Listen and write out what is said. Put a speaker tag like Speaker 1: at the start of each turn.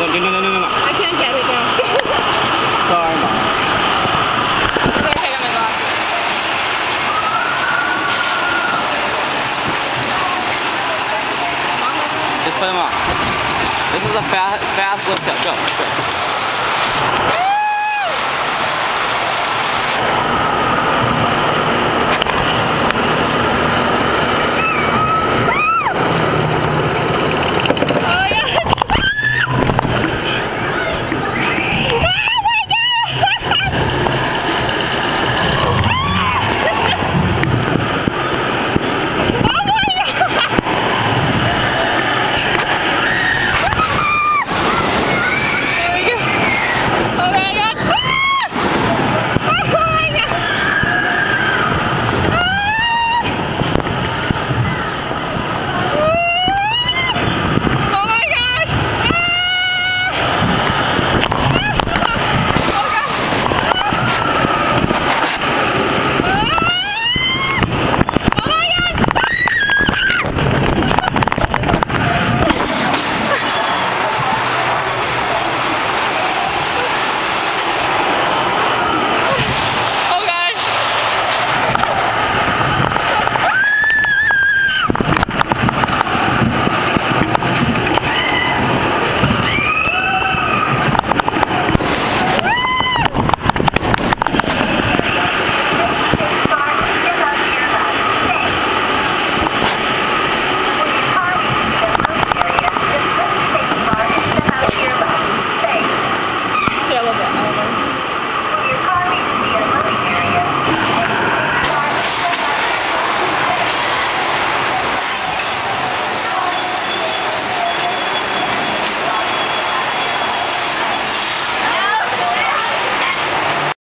Speaker 1: No.
Speaker 2: I can't get it down.
Speaker 1: Sorry, Mom.
Speaker 2: I'm gonna take out my glasses.
Speaker 1: Just put them on. This is a fast lift up. Go.